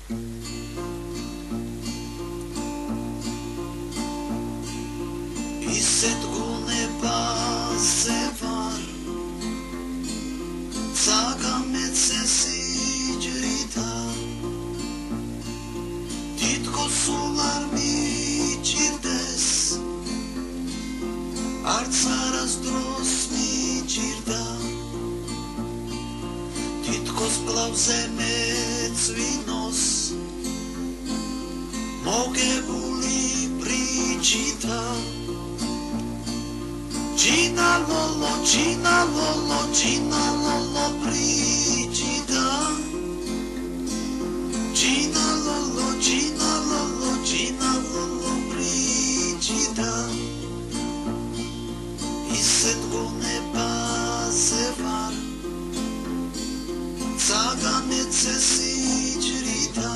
I setgune pasevar Цагამეც სიჯრიდა თითქოს სულ არ მიჭირდეს არც არასდროს მიჭირდა თითქოს კლავზე მეწვინოს მოგებული ბრიჯითა Gina lolo, Gina lolo, Gina lolo, Brigida. Gina lolo, Gina lolo, Gina lolo, Brigida. Isetgune pasevar, Цагამეც სიჯრიდა.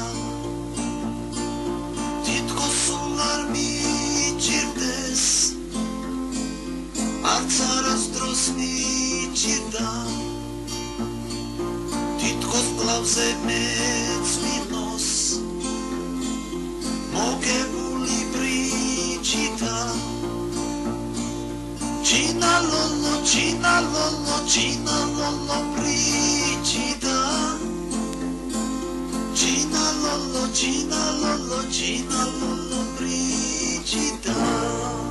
თითქოს სულ არ მიჭირდეს არც არასდროს მიჭირდა თითქოს კლავზე მეწვინოს მოგებული ბრიჯითა Gina lolo, Gina lolo, Gina lolo, Brigida Gina lolo, Gina lolo, Gina lolo, Brigida